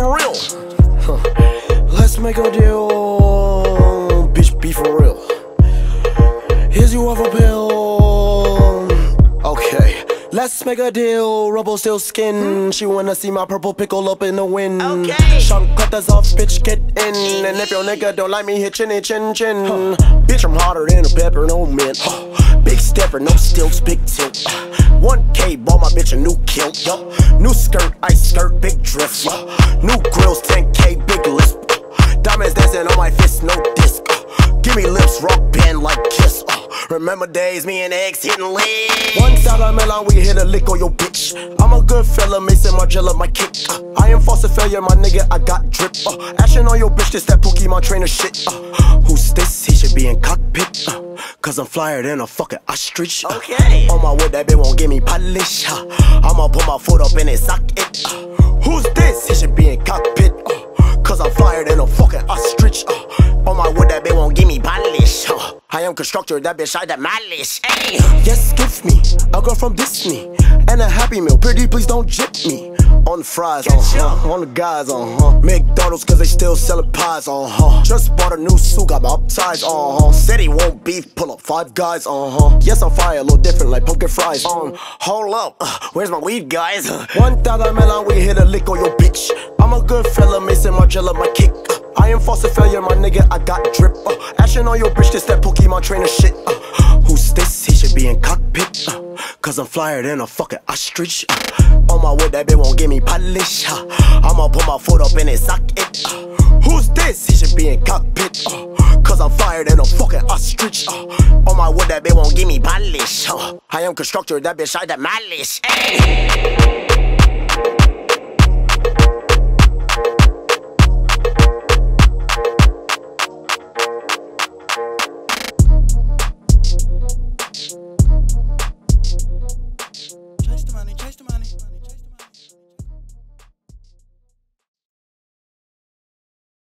for real. Let's make a deal, bitch, be for real. Here's you off a pill. Okay, let's make a deal. Rubble still skin. She wanna see my purple pickle up in the wind. Okay. Shank cutters off, bitch, get in. And if your nigga don't like me, hit chinny chin chin. Bitch, I'm hotter than a pepper, no mint. Big stepper, no stilts, big tilt. 1K, bought my bitch a new kilt. New skirt, ice skirt, big drift. New grills, 10K, big lisp. Diamonds dancing on my fist, no disc. Give me lips, rock band like Kiss. Remember days, me and X hitting legs. $1,000 we hit a lick on your bitch. I'm a good fella, Mason Margiela, my kick. I am false a failure, my nigga, I got drip. Action on your bitch, this that Pokemon trainer shit. Who's this? He should be in cockpit. Cause I'm flyer than a fucking ostrich. Okay. On my wood, that bitch won't give me polish. I'ma put my foot up in his socket. Who's this? He should be in cockpit. Cause I'm flyer than a fucking ostrich. On my wood, that bitch won't give me polish. I am constructor, that bitch I that malice. Hey. Yes, give me a girl from Disney and a Happy Meal. Pretty, please don't jip me. On the fries, on the guys, McDonald's, cause they still sellin' pies, Just bought a new suit, got my upsides, Said he won't beef, pull up 5 guys, Yes, I'm fire, a little different like pumpkin fries, Hold up, where's my weed, guys? $1,000 we hit a lick on your bitch. I'm a good fella, Mason Margiela, my kick. I am false a failure, my nigga, I got drip. Action on your bitch, this that Pokemon trainer shit. Who's this? He should be in cockpit. Cause I'm flyer than a fucking ostrich. On my wood, that bitch won't give me polish. I'ma put my foot up in his socket. Who's this? He should be in cockpit. Cause I'm flyer than a fucking ostrich. On my wood, that bitch won't give me polish. I am constructor, that bitch I that malice. Hey.